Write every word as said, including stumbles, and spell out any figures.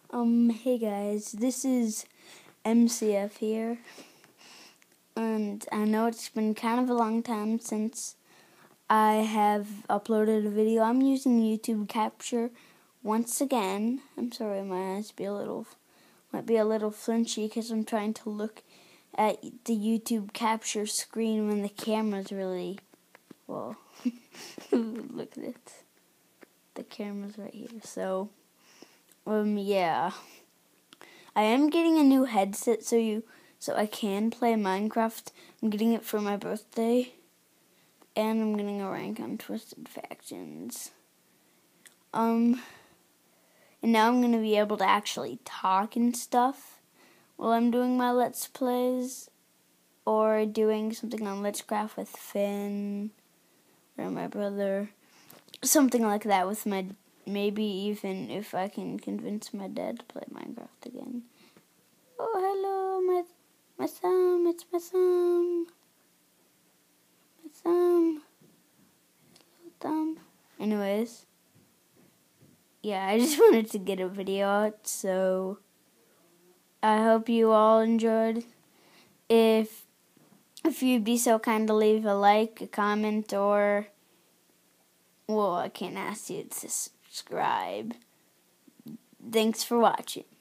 Um, hey guys, this is M C F here, and I know it's been kind of a long time since I have uploaded a video. I'm using YouTube Capture once again. I'm sorry, my eyes be a little, might be a little flinchy because I'm trying to look at the YouTube Capture screen when the camera's really, well, look at it. The camera's right here, so, um, yeah. I am getting a new headset so you so I can play Minecraft. I'm getting it for my birthday. And I'm getting a rank on Twisted Factions. Um and now I'm gonna be able to actually talk and stuff while I'm doing my Let's Plays. Or doing something on Let's Craft with Finn or my brother. Something like that with my, maybe even if I can convince my dad to play Minecraft again. Oh, hello, my my thumb, it's my thumb. My thumb. Hello, thumb. Anyways, yeah, I just wanted to get a video out, so I hope you all enjoyed. If if you'd be so kind to leave a like, a comment, or, well, I can't ask you to subscribe. Thanks for watching.